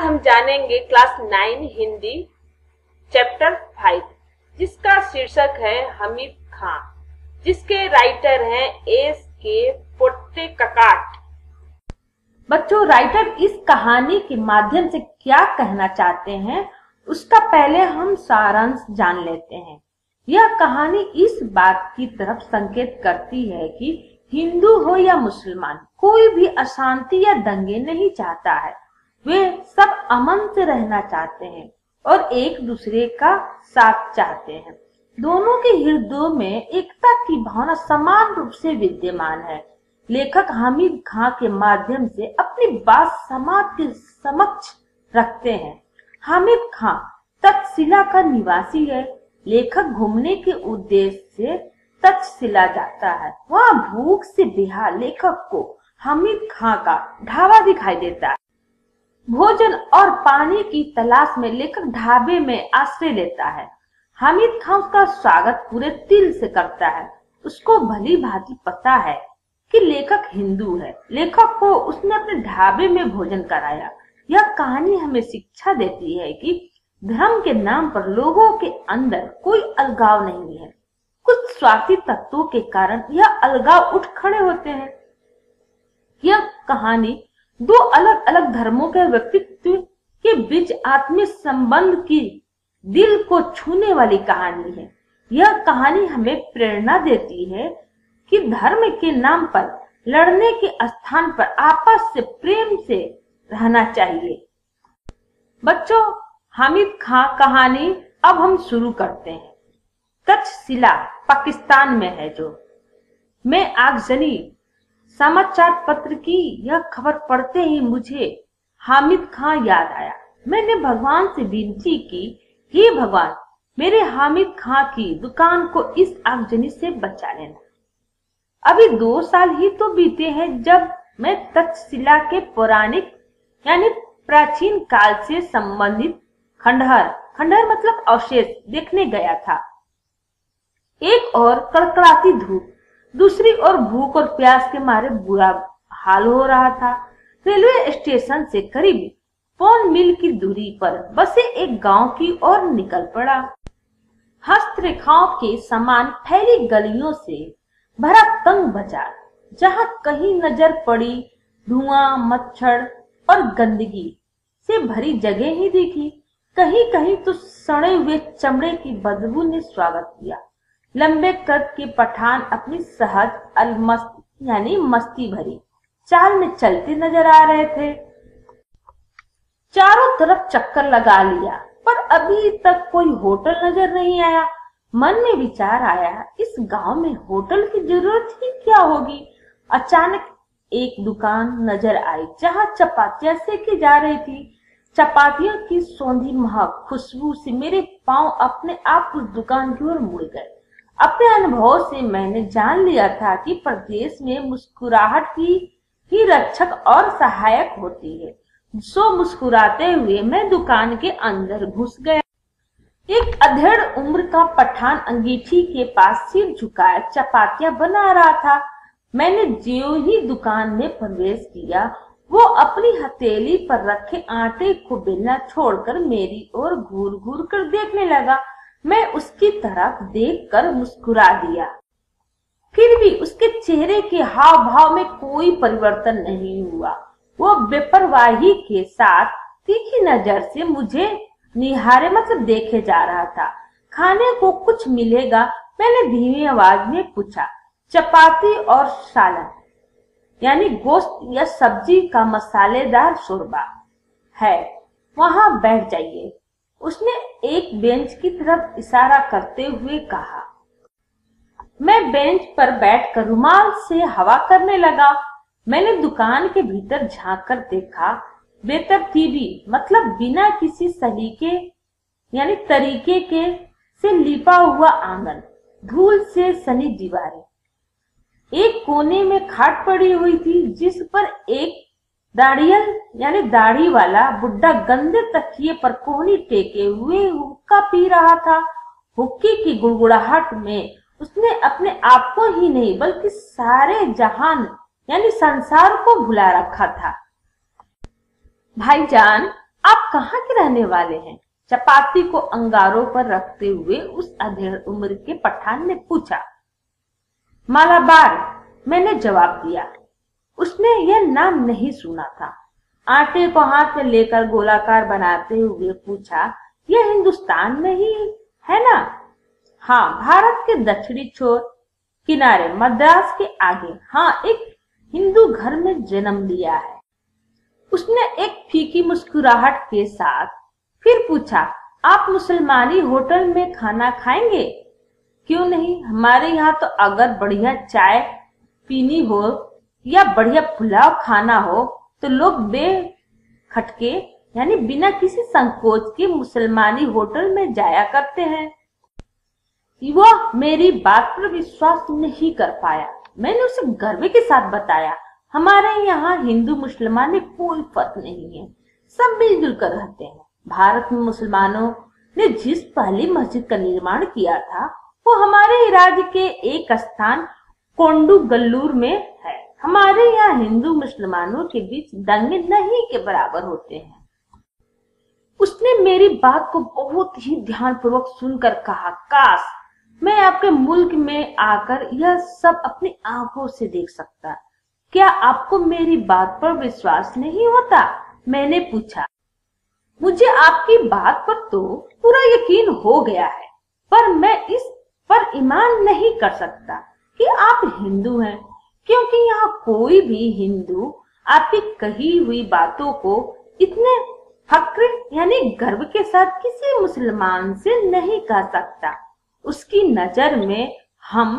हम जानेंगे class 9 Hindi chapter 5 जिसका शीर्षक है हामिद खां, जिसके राइटर हैं एस.के. पोट्टेकाकाट। बच्चों, राइटर इस कहानी के माध्यम से क्या कहना चाहते हैं उसका पहले हम सारांश जान लेते हैं। यह कहानी इस बात की तरफ संकेत करती है कि हिंदू हो या मुसलमान, कोई भी अशांति या दंगे नहीं चाहता है। वे सब अमन से रहना चाहते हैं और एक दूसरे का साथ चाहते हैं। दोनों के हृदयों में एकता की भावना समान रूप से विद्यमान है। लेखक हामिद खां के माध्यम से अपनी बात समाज के समक्ष रखते हैं। हामिद खां तक्षशिला का निवासी है। लेखक घूमने के उद्देश्य से तक्षशिला जाता है। वहाँ भूख से बेहाल लेखक को हामिद खां का ढाबा दिखाई देता है। भोजन और पानी की तलाश में लेखक ढाबे में आश्रय लेता है। हामिद खां उसका स्वागत पूरे दिल से करता है। उसको भली भांति पता है कि लेखक हिंदू है। लेखक को उसने अपने ढाबे में भोजन कराया। यह कहानी हमें शिक्षा देती है कि धर्म के नाम पर लोगों के अंदर कोई अलगाव नहीं है। कुछ स्वार्थी तत्वों के कारण यह अलगाव उठ खड़े होते हैं। यह कहानी दो अलग अलग धर्मों के व्यक्तित्व के बीच आत्मीय संबंध की दिल को छूने वाली कहानी है। यह कहानी हमें प्रेरणा देती है कि धर्म के नाम पर लड़ने के स्थान पर आपस से प्रेम से रहना चाहिए। बच्चों, हामिद खां कहानी अब हम शुरू करते हैं। तक्षशिला पाकिस्तान में है। मैं आगजनी समाचार पत्र की यह खबर पढ़ते ही मुझे हामिद खां याद आया। मैंने भगवान से विनती की, हे भगवान, मेरे हामिद खां की दुकान को इस आगजनी से बचा लेना। अभी 2 साल ही तो बीते हैं जब मैं तक्षशिला के पौराणिक यानी प्राचीन काल से संबंधित खंडहर मतलब अवशेष देखने गया था। एक और कड़कड़ाती धूप, दूसरी ओर भूख और प्यास के मारे बुरा हाल हो रहा था। रेलवे स्टेशन से करीब 5 मील की दूरी पर बसे एक गांव की ओर निकल पड़ा। हस्तरेखाओं के समान फैली गलियों से भरा तंग बाजार, जहां कहीं नजर पड़ी धुआं, मच्छर और गंदगी से भरी जगह ही दिखी। कहीं कहीं तो सड़े हुए चमड़े की बदबू ने स्वागत किया। लंबे कद के पठान अपनी सहज अलमस्त यानी मस्ती भरी चाल में चलते नजर आ रहे थे। चारों तरफ चक्कर लगा लिया पर अभी तक कोई होटल नजर नहीं आया। मन में विचार आया, इस गांव में होटल की जरूरत ही क्या होगी। अचानक एक दुकान नजर आई जहां चपातियां सेकी जा रही थी। चपातियों की सौंधी महक खुशबू से मेरे पांव अपने आप उस दुकान की ओर मुड़ गए। अपने अनुभव से मैंने जान लिया था कि प्रदेश में मुस्कुराहट ही रक्षक और सहायक होती है। सो मुस्कुराते हुए मैं दुकान के अंदर घुस गया। एक अधेड़ उम्र का पठान अंगीठी के पास सिर झुकाए चपातियां बना रहा था। मैंने ज्यों ही दुकान में प्रवेश किया, वो अपनी हथेली पर रखे आटे को बेलना छोड़कर मेरी ओर घूर घूर कर देखने लगा। मैं उसकी तरफ देखकर मुस्कुरा दिया। फिर भी उसके चेहरे के हाव भाव में कोई परिवर्तन नहीं हुआ। वो बेपरवाही के साथ तीखी नजर से मुझे निहारे मतलब देखे जा रहा था। खाने को कुछ मिलेगा? मैंने धीमी आवाज में पूछा। चपाती और सालन यानी गोश्त या सब्जी का मसालेदार शोरबा है, वहां बैठ जाइए, उसने एक बेंच की तरफ इशारा करते हुए कहा। मैं बेंच पर बैठकर रुमाल से हवा करने लगा। मैंने दुकान के भीतर झांककर देखा। बेतरतीबी मतलब बिना किसी सलीके यानी तरीके के से लिपा हुआ आंगन, धूल से सनी दीवारें। एक कोने में खाट पड़ी हुई थी जिस पर एक दाढ़ियल यानी दाढ़ी वाला बुड्ढा गंदे तकिए पर कोहनी टेके हुए हुक्का पी रहा था। हुक्के की गुड़गुड़ाहट में उसने अपने आप को ही नहीं बल्कि सारे जहान यानी संसार को भुला रखा था। भाईजान, आप कहाँ के रहने वाले हैं? चपाती को अंगारों पर रखते हुए उस अधेड़ उम्र के पठान ने पूछा। मालाबार, मैंने जवाब दिया। उसने यह नाम नहीं सुना था। आटे को हाथ में लेकर गोलाकार बनाते हुए पूछा, यह हिंदुस्तान में ही है ना? हाँ, भारत के दक्षिणी छोर किनारे, मद्रास के आगे। हाँ, एक हिंदू घर में जन्म लिया है। उसने एक फीकी मुस्कुराहट के साथ फिर पूछा, आप मुसलमानी होटल में खाना खाएंगे? क्यों नहीं, हमारे यहाँ तो अगर बढ़िया चाय पीनी हो या बढ़िया पुलाव खाना हो तो लोग बेखटके यानी बिना किसी संकोच के मुसलमानी होटल में जाया करते हैं। वह मेरी बात पर विश्वास नहीं कर पाया। मैंने उसे गर्व के साथ बताया, हमारे यहाँ हिंदू मुसलमान में कोई फर्क नहीं है, सब मिलजुल कर रहते हैं। भारत में मुसलमानों ने जिस पहली मस्जिद का निर्माण किया था वो हमारे राज्य के एक स्थान कोंडुगल्लूर में है। हमारे यहाँ हिंदू मुसलमानों के बीच दंगे नहीं के बराबर होते हैं। उसने मेरी बात को बहुत ही ध्यानपूर्वक सुनकर कहा, काश मैं आपके मुल्क में आकर यह सब अपनी आंखों से देख सकता। क्या आपको मेरी बात पर विश्वास नहीं होता? मैंने पूछा। मुझे आपकी बात पर तो पूरा यकीन हो गया है, पर मैं इस पर ईमान नहीं कर सकता कि आप हिंदू हैं, क्योंकि यहाँ कोई भी हिंदू आपकी कही हुई बातों को इतने फक्र यानी गर्व के साथ किसी मुसलमान से नहीं कह सकता। उसकी नजर में हम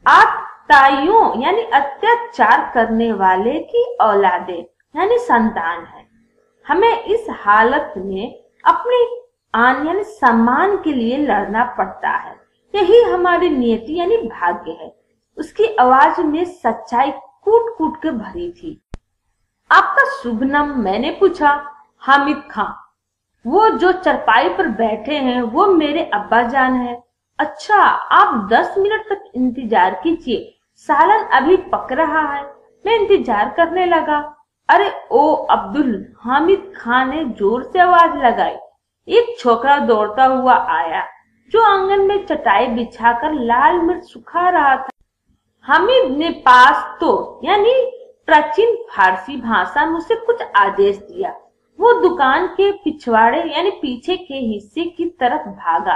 आताइयों यानी अत्याचार करने वाले की औलादे यानी संतान है। हमें इस हालत में अपनी आन यानी सम्मान के लिए लड़ना पड़ता है। यही हमारी नियति यानी भाग्य है। उसकी आवाज में सच्चाई कूट कूट के भरी थी। आपका शुभ नाम? मैंने पूछा। हामिद खां। वो जो चरपाई पर बैठे हैं वो मेरे अब्बा जान है। अच्छा, आप 10 मिनट तक इंतजार कीजिए, सालन अभी पक रहा है। मैं इंतजार करने लगा। अरे ओ अब्दुल, हामिद खान ने जोर से आवाज लगाई। एक छोकरा दौड़ता हुआ आया जो आंगन में चटाई बिछाकर लाल मिर्च सुखा रहा था। हामिद ने पास तो यानी प्राचीन फारसी भाषा में उसे कुछ आदेश दिया। वो दुकान के पिछवाड़े यानी पीछे के हिस्से की तरफ भागा।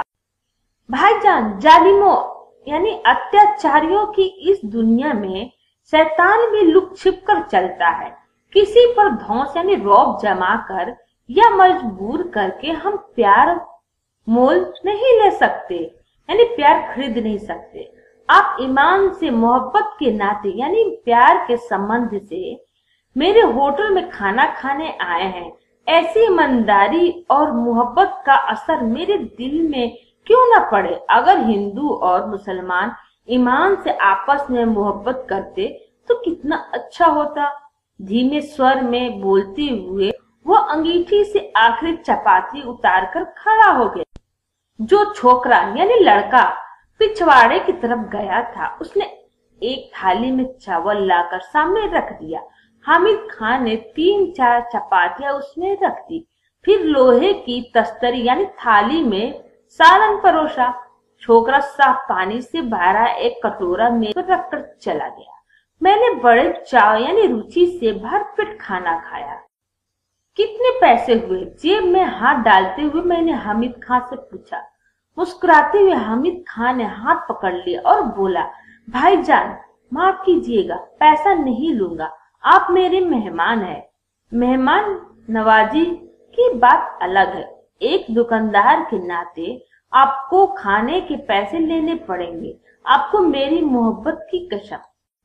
भाईजान, जालिमों यानी अत्याचारियों की इस दुनिया में शैतान भी लुक छिप कर चलता है। किसी पर धौंस यानी रौब जमा कर या मजबूर करके हम प्यार मोल नहीं ले सकते यानी प्यार खरीद नहीं सकते। आप ईमान से, मोहब्बत के नाते यानी प्यार के संबंध से मेरे होटल में खाना खाने आए हैं। ऐसी ईमानदारी और मोहब्बत का असर मेरे दिल में क्यों न पड़े? अगर हिंदू और मुसलमान ईमान से आपस में मोहब्बत करते तो कितना अच्छा होता। धीमे स्वर में बोलते हुए वो अंगीठी से आखिरी चपाती उतारकर खड़ा हो गया। जो छोकरा यानी लड़का पिछवाड़े की तरफ गया था उसने एक थाली में चावल लाकर सामने रख दिया। हामिद खान ने 3-4 चपातियां उसमें रख दी, फिर लोहे की तस्तरी यानी थाली में सालन परोसा। छोकरा साफ पानी से भरा एक कटोरा मेज पर रखकर चला गया। मैंने बड़े चाव यानी रुचि से भरपेट खाना खाया। कितने पैसे हुए? जेब में हाथ डालते हुए मैंने हामिद खान से पूछा। मुस्कुराते हुए हामिद खान ने हाथ पकड़ लिया और बोला, भाईजान माफ कीजिएगा, पैसा नहीं लूंगा, आप मेरे मेहमान हैं। मेहमान नवाजी की बात अलग है। एक दुकानदार के नाते आपको खाने के पैसे लेने पड़ेंगे। आपको मेरी मोहब्बत की कसम।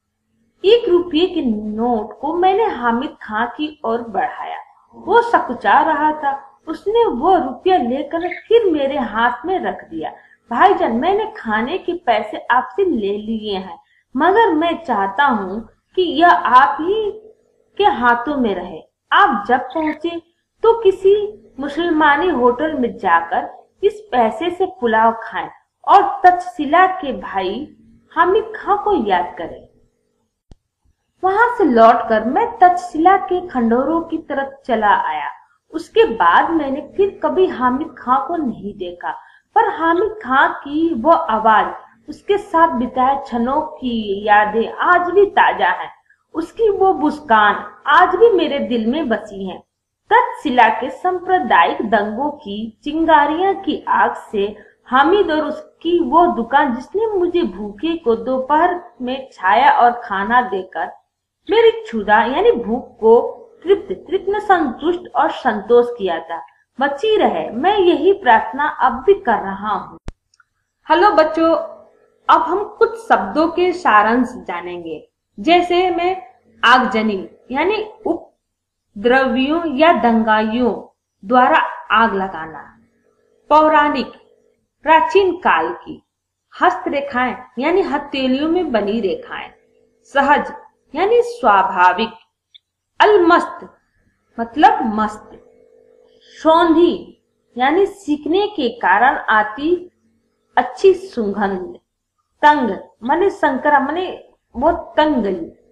1 रुपये के नोट को मैंने हामिद खान की ओर बढ़ाया। वो सकुचा रहा था। उसने वो रुपया लेकर फिर मेरे हाथ में रख दिया। भाईजान, मैंने खाने के पैसे आपसे ले लिए हैं, मगर मैं चाहता हूँ कि यह आप ही के हाथों में रहे। आप जब पहुँचे तो किसी मुसलमानी होटल में जाकर इस पैसे से पुलाव खाएं और तक्षशिला के भाई हामिद खां को याद करें। वहां से लौटकर मैं तक्षशिला के खंडोरों की तरफ चला आया। उसके बाद मैंने फिर कभी हामिद खां को नहीं देखा, पर हामिद खां की वो आवाज, उसके साथ बिताए क्षणों की यादें आज भी ताजा हैं। उसकी वो मुस्कान आज भी मेरे दिल में बसी है। तक्षशिला के सांप्रदायिक दंगों की चिंगारियां की आग से हामिद और उसकी वो दुकान जिसने मुझे भूखे को दोपहर में छाया और खाना देकर मेरी क्षुधा यानी भूख को तृप्त में संतुष्ट और संतोष किया था, बची रहे, मैं यही प्रार्थना अब भी कर रहा हूँ। हेलो बच्चों, अब हम कुछ शब्दों के सारांश जानेंगे। जैसे मैं आगजनी यानी उपद्रवियों या दंगाइयों द्वारा आग लगाना, पौराणिक प्राचीन काल की, हस्तरेखाएं यानी हथेलियों में बनी रेखाएं, सहज यानी स्वाभाविक, अलमस्त मतलब मस्त, सौंधी यानी सीखने के कारण आती अच्छी सुगंध, तंग माने संकरा माने बहुत तंग,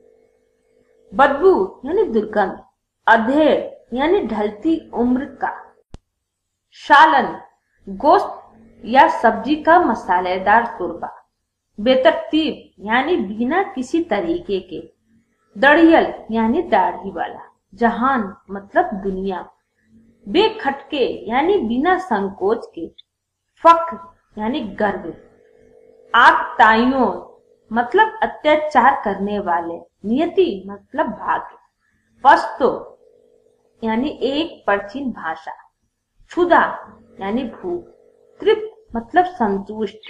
बदबू यानी दुर्गंध, अधेड़ यानी ढलती उम्र का, सालन गोश्त या सब्जी का मसालेदार शोरबा, बेतरतीब यानी बिना किसी तरीके के, दड़ियल यानी दाढ़ी वाला, जहान मतलब दुनिया, बेखटके यानी बिना संकोच के, फक्र यानी गर्व, आगताइयों मतलब अत्याचार करने वाले, नियति मतलब भाग्य, पस्तो यानी एक प्राचीन भाषा, क्षुधा यानी भूख, तृप्त मतलब संतुष्ट।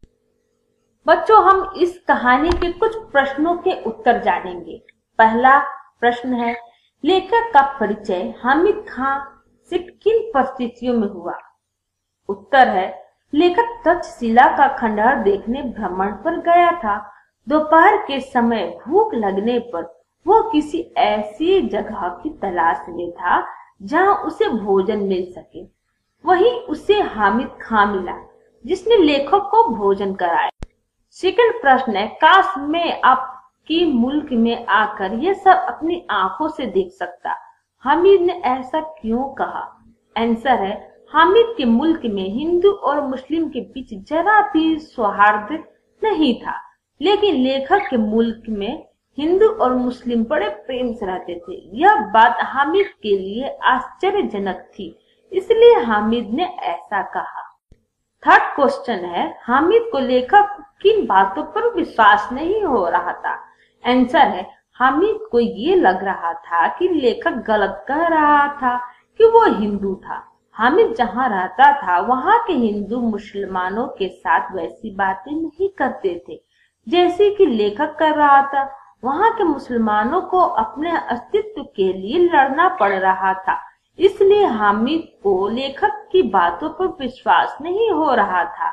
बच्चों, हम इस कहानी के कुछ प्रश्नों के उत्तर जानेंगे। पहला प्रश्न है, लेखक का परिचय हामिद खां से किन परिस्थितियों में हुआ? उत्तर है, लेखक तक्षशिला का खंडहर देखने भ्रमण पर गया था। दोपहर के समय भूख लगने पर वो किसी ऐसी जगह की तलाश में था जहां उसे भोजन मिल सके। वहीं उसे हामिद खां मिला जिसने लेखक को भोजन कराया। सेकंड प्रश्न है, काश मैं आपकी मुल्क में आकर यह सब अपनी आंखों से देख सकता। हामिद ने ऐसा क्यों कहा? आंसर है, हामिद के मुल्क में हिंदू और मुस्लिम के बीच जरा भी सौहार्द नहीं था, लेकिन लेखक के मुल्क में हिंदू और मुस्लिम बड़े प्रेम से रहते थे। यह बात हामिद के लिए आश्चर्यजनक थी, इसलिए हामिद ने ऐसा कहा। थर्ड क्वेश्चन है, हामिद को लेखक किन बातों पर विश्वास नहीं हो रहा था? आंसर है, हामिद को ये लग रहा था कि लेखक गलत कह रहा था कि वो हिंदू था। हामिद जहाँ रहता था वहाँ के हिंदू मुसलमानों के साथ वैसी बातें नहीं करते थे जैसी कि लेखक कर रहा था। वहाँ के मुसलमानों को अपने अस्तित्व के लिए लड़ना पड़ रहा था, इसलिए हामिद को लेखक की बातों पर विश्वास नहीं हो रहा था।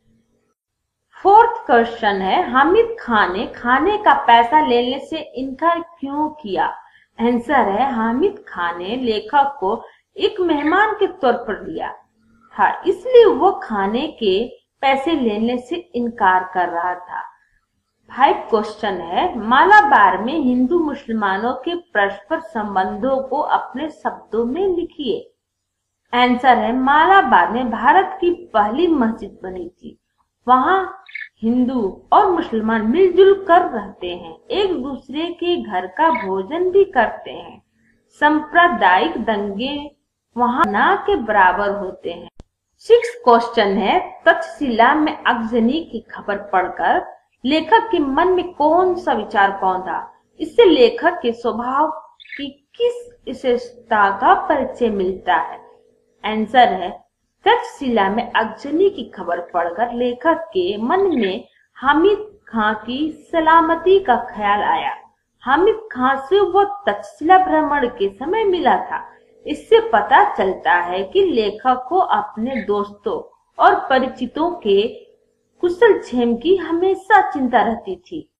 फोर्थ क्वेश्चन है, हामिद खान ने खाने का पैसा लेने से इनकार क्यों किया? आंसर है, हामिद खान ने लेखक को एक मेहमान के तौर पर लिया था, इसलिए वो खाने के पैसे लेने से इनकार कर रहा था। 5 क्वेश्चन है, मालाबार में हिंदू मुसलमानों के परस्पर संबंधों को अपने शब्दों में लिखिए। आंसर है, मालाबार में भारत की पहली मस्जिद बनी थी। वहाँ हिंदू और मुसलमान मिलजुल कर रहते हैं, एक दूसरे के घर का भोजन भी करते हैं। सांप्रदायिक दंगे वहाँ ना के बराबर होते हैं। 6 क्वेश्चन है, तक्षशिला में आगजनी की खबर पढ़कर लेखक के मन में कौन सा विचार पौधा? इससे लेखक के स्वभाव की किस विशेषता का परिचय मिलता है? आंसर है, तक्षशिला में आगजनी की खबर पढ़कर लेखक के मन में हामिद खां की सलामती का ख्याल आया। हामिद खां से वो तक्षशिला भ्रमण के समय मिला था। इससे पता चलता है कि लेखक को अपने दोस्तों और परिचितों के कुशल क्षेम की हमेशा चिंता रहती थी।